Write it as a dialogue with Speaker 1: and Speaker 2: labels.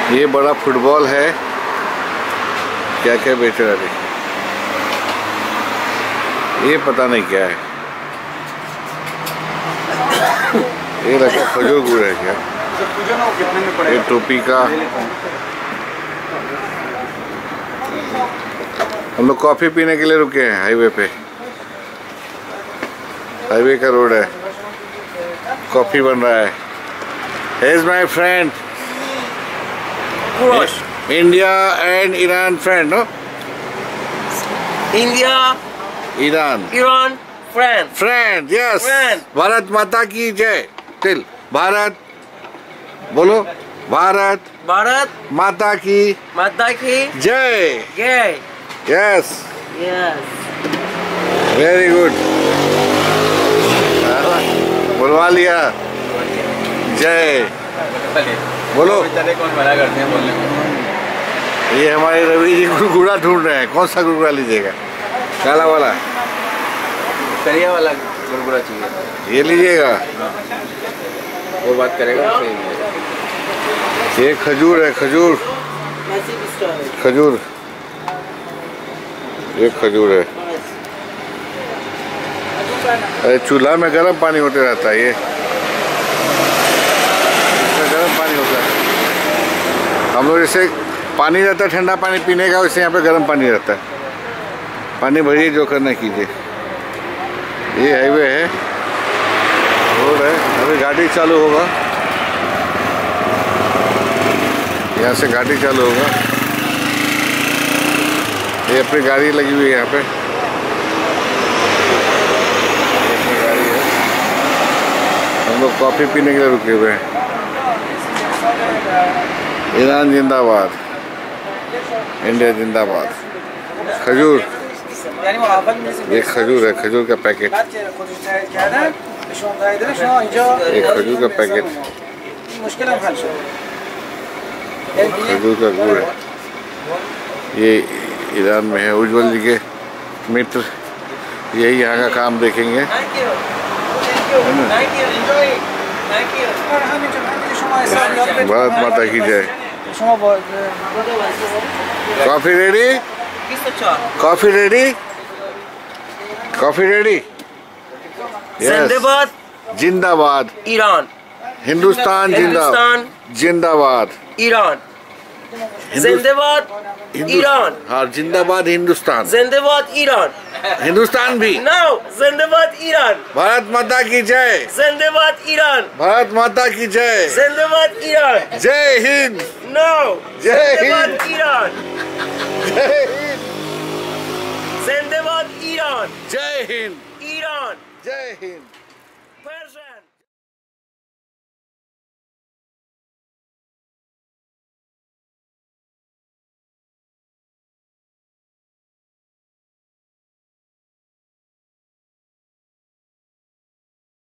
Speaker 1: ये बड़ा फुटबॉल है, क्या क्या बेच रहा है ये पता नहीं क्या है। ये लगता खजूर गुड़ है क्या? ये टोपी का। हम लोग कॉफी पीने के लिए रुके हैं हाईवे पे। हाईवे का रोड है, कॉफी बन रहा है। He is my friend, India and Iran friend, no?
Speaker 2: India,
Speaker 1: Iran,
Speaker 2: friend.
Speaker 1: friend, yes.
Speaker 2: Friend.
Speaker 1: Bharat Mata की जय। टिल भारत बोलो, भारत माता की जय।
Speaker 2: Yay.
Speaker 1: Yes,
Speaker 2: Yes.
Speaker 1: very good. बुलवा लिया, जय बोलो।
Speaker 3: कौन मना करते हैं बोलने को?
Speaker 1: ये हमारे रवि जी गुड़गुड़ा ढूंढ रहे हैं। कौन सा गुड़गुड़ा लीजिएगा? काला वाला,
Speaker 3: करिया वाला गुड़गुड़ा चाहिए।
Speaker 1: ये लीजिएगा।
Speaker 3: वो बात करेगा सही।
Speaker 1: ये खजूर है, खजूर खजूर, ये खजूर है। अरे चूल्हा में गर्म पानी होते रहता है, ये इसमें गर्म पानी होता है। हम लोग जैसे पानी रहता है ठंडा पानी पीने का, वैसे यहाँ पे गर्म पानी रहता है। पानी भरिए, जो करना कीजिए। ये हाईवे है, रोड है। अभी गाड़ी चालू होगा, यहाँ से गाड़ी चालू होगा। ये अपनी गाड़ी लगी हुई है यहाँ पे, अपनी गाड़ी है। हम लोग कॉफ़ी पीने के लिए रुके हुए हैं। ईरान जिंदाबाद, इंडिया जिंदाबाद। खजूर, ये खजूर है, खजूर का पैकेट। ये खजूर का पैकेट, खजूर का गुड़ है। ये ईरान में है। उज्जवल जी के मित्र यही यहाँ का काम देखेंगे। भारत माता की जय। Coffee ready? Coffee ready? Coffee ready?
Speaker 2: जिंदाबाद,
Speaker 1: जिंदाबाद
Speaker 2: ईरान।
Speaker 1: हिंदुस्तान, जिंदाबाद
Speaker 2: ईरान। जिंदाबाद ईरान।
Speaker 1: हाँ, जिंदाबाद हिंदुस्तान।
Speaker 2: जिंदाबाद ईरान।
Speaker 1: हिंदुस्तान भी।
Speaker 2: नो, जिंदाबाद ईरान।
Speaker 1: भारत माता की जय।
Speaker 2: जिंदाबाद ईरान।
Speaker 1: भारत माता की जय।
Speaker 2: जिंदाबाद ईरान।
Speaker 1: जय हिंद।
Speaker 2: नो,
Speaker 1: जय
Speaker 2: जिंदाबाद
Speaker 1: हिंद।
Speaker 2: ईरान।
Speaker 1: जय हिंद।
Speaker 2: जिंदाबाद ईरान।
Speaker 1: जय हिंद।
Speaker 2: ईरान।
Speaker 1: जय हिंद।